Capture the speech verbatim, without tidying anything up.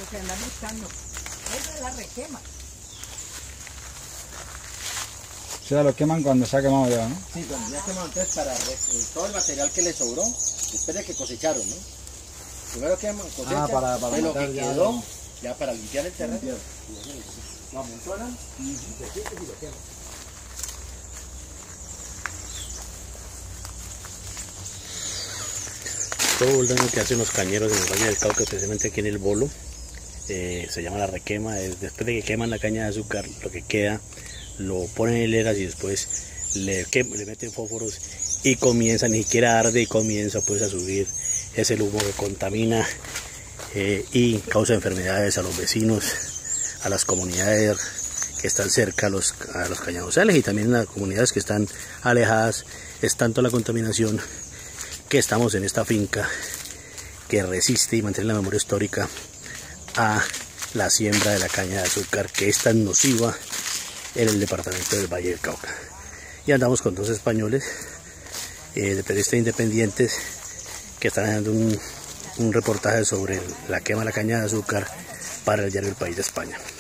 que andan buscando. Esa es la requema. O sea, lo queman cuando se ha quemado ya, ¿no? Sí, cuando ya quemado, entonces para todo el material que le sobró, después de que cosecharon, ¿no? Primero queman, cosechan, Ah, para, para de lo que ya quedó, no. ya para limpiar el terreno, lo amontonan y se siente y lo queman. Todo el daño que hacen los cañeros en el Valle del Cauca, especialmente aquí en el Bolo, eh, se llama la requema. Es después de que queman la caña de azúcar, lo que queda lo ponen en hileras y después le, queman, le meten fósforos y comienza, ni siquiera arde y comienza pues a subir ese humo que contamina eh, y causa enfermedades a los vecinos, a las comunidades que están cerca a los, a los cañaduzales y también a las comunidades que están alejadas. Es tanto la contaminación que estamos en esta finca que resiste y mantiene la memoria histórica a la siembra de la caña de azúcar, que es tan nociva en el departamento del Valle del Cauca. Y andamos con dos españoles eh, de periodistas independientes que están haciendo un, un reportaje sobre la quema de la caña de azúcar para el diario El País de España.